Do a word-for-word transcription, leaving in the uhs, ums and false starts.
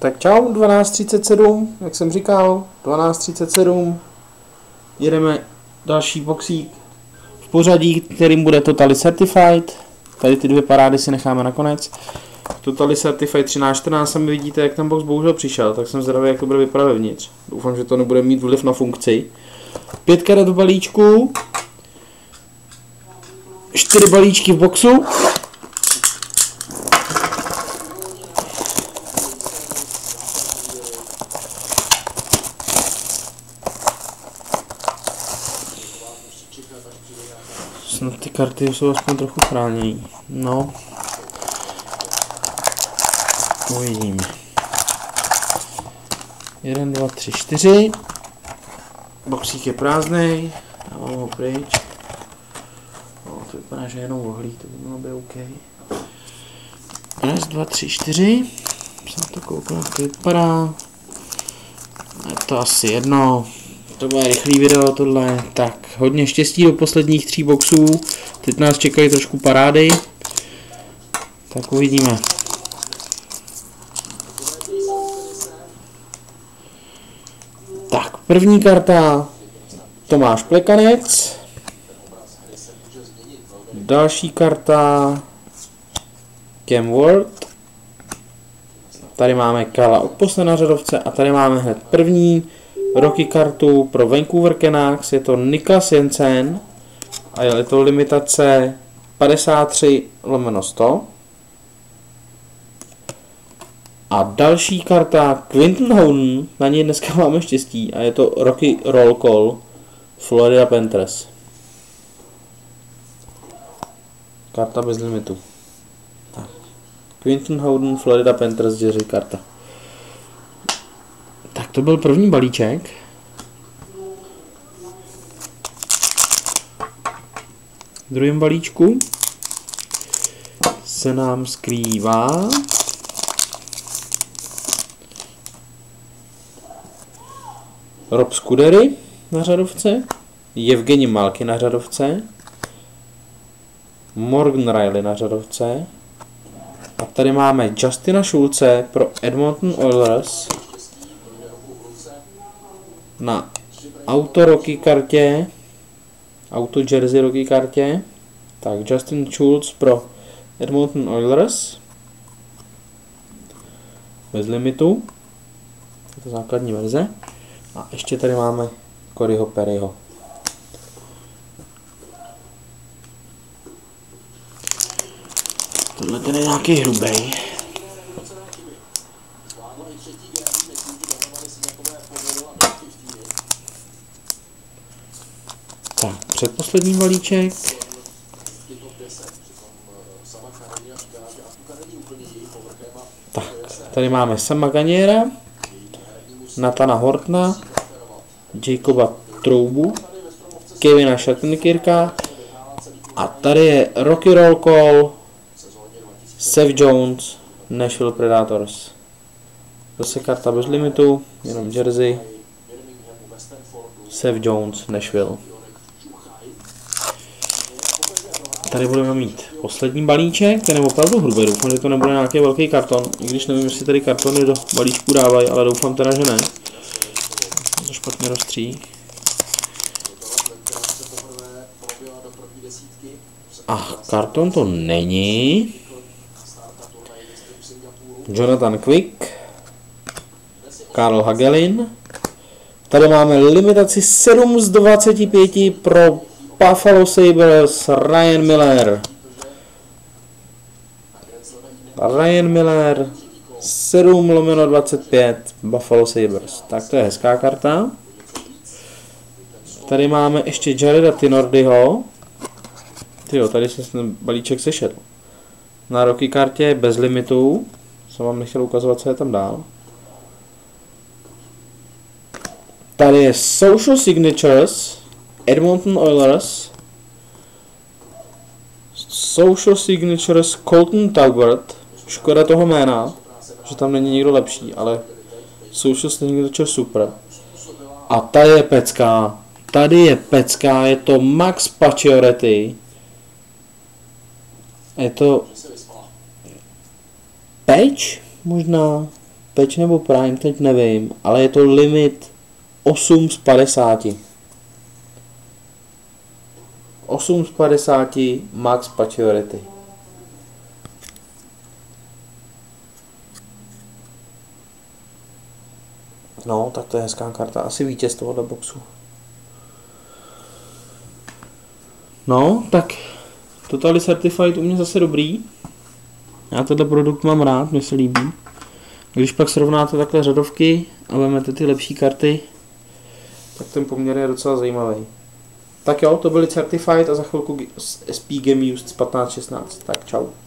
Tak čau, dvanáct třicet sedm, jak jsem říkal, dvanáct třicet sedm, jedeme další boxík v pořadí, kterým bude Totally Certified, tady ty dvě parády si necháme nakonec. Totally Certified třináct čtrnáct, sami vidíte, jak ten box bohužel přišel, tak jsem zvědavý, jak to bude vypadat vevnitř. Doufám, že to nebude mít vliv na funkci. Pět karet v balíčku, čtyři balíčky v boxu. Snad ty karty jsou aspoň trochu chráněné. No. Uvidíme. Jeden, dva, tři, čtyři. Boxík je prázdnej. Dávám ho pryč. No, to vypadá, že jenom ohlí, to by mělo být OK. Raz, dva, tři, čtyři. Jsem to koukal, jak to vypadá. Je to asi jedno. To bude rychlý video tohle. Tak, hodně štěstí do posledních tří boxů. Teď nás čekají trošku parády. Tak uvidíme. Tak, první karta Tomáš Plekanec. Další karta Cam Ward. Tady máme Kala Okpose na řadovce a tady máme hned první roky kartu pro Vancouver Canucks. Je to Niklas Jensen a je to limitace padesát tři lomeno sto. A další karta Quinton Howden, na něj dneska máme štěstí a je to Rocky Roll Call Florida Panthers. Karta bez limitu. Tak. Quinton Howden Florida Panthers jeří karta. Tak to byl první balíček. V druhém balíčku se nám skrývá Rob Scuderi na řadovce, Evgeni Malkin na řadovce, Morgan Riley na řadovce a tady máme Justina Schulze pro Edmonton Oilers na auto Rocky kartě, auto jersey Rocky kartě. Tak Justin Schulze pro Edmonton Oilers bez limitu, je to základní verze. A ještě tady máme Coreyho Perryho. Tohle ten je nějaký hrubej. Tak, předposlední balíček. Tak, tady máme Sama Gagnéra, Nathana Hortona, Jacoba Troubu, Kevina Shattenkirka a tady je Rocky Roll Call Seth Jones Nashville Predators. Zase karta bez limitu, jenom jersey Seth Jones Nashville. Tady budeme mít poslední balíček, ten je opravdu hrubý, doufám, že to nebude nějaký velký karton, i když nevím, jestli tady kartony do balíčku dávají, ale doufám teda, že ne. To špatně rozstří. A karton to není. Jonathan Quick, Carl Hagelin. Tady máme limitaci sedm z dvaceti pěti pro Buffalo Sabres Ryan Miller. Ryan Miller sedm lomeno dvacet pět Buffalo Sabres. Tak to je hezká karta. Tady máme ještě Jareda Tinordiho. Tyjo, tady se ten balíček sešel. Na roky kartě bez limitu. Jsem vám nechtěl ukazovat, co je tam dál. Tady je Social Signatures Edmonton Oilers. Social Signatures Colton Taubert. Škoda toho jména, že tam není někdo lepší, ale Social Signatures super. A tady je pecka. Tady je pecka, je to Max Pacioretty. Je to Page? Možná. Patch nebo Prime, teď nevím, ale je to limit osm z padesáti. osm z padesáti max patchiority. No, tak to je hezká karta. Asi vítěz tohohle boxu. No, tak Totally Certified u mě zase dobrý. Já tenhle produkt mám rád, mně se líbí. Když pak srovnáte takhle řadovky a vezmete ty lepší karty, tak ten poměr je docela zajímavý. Tak jo, to byly Certified a za chvilku S P Game Used z patnáct šestnáct. Tak čau.